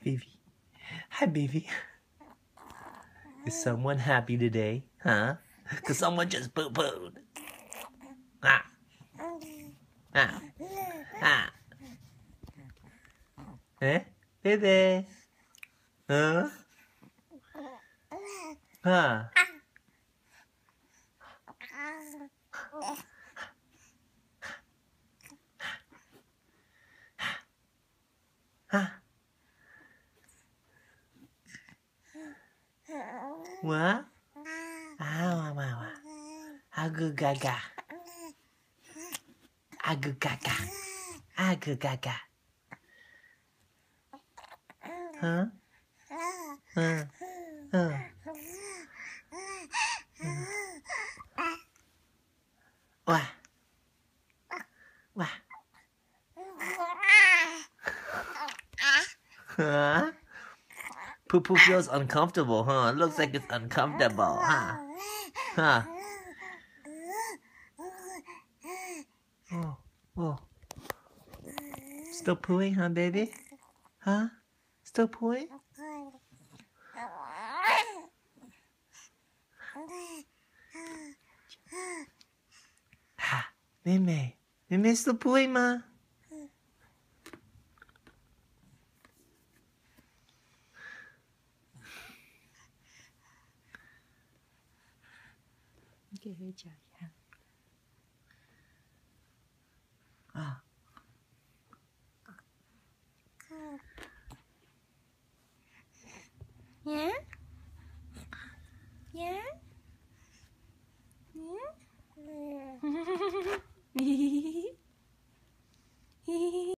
baby. Hi, baby. Is someone happy today? Huh? Because someone just poo-pooed. Ah. Ah. Ah. Eh? Baby? Huh? Huh? Huh? What? Ah, wow. Agoo gaga. Agoo gaga. Agoo gaga. Huh? What? What? Huh? Poo-poo feels uncomfortable, huh? It looks like it's uncomfortable, huh? Huh? Oh, oh. Still pooing, huh, baby? Huh? Still pooing? Ha, Meme. Meme still pooing, ma? Cái hơi chào. Ah.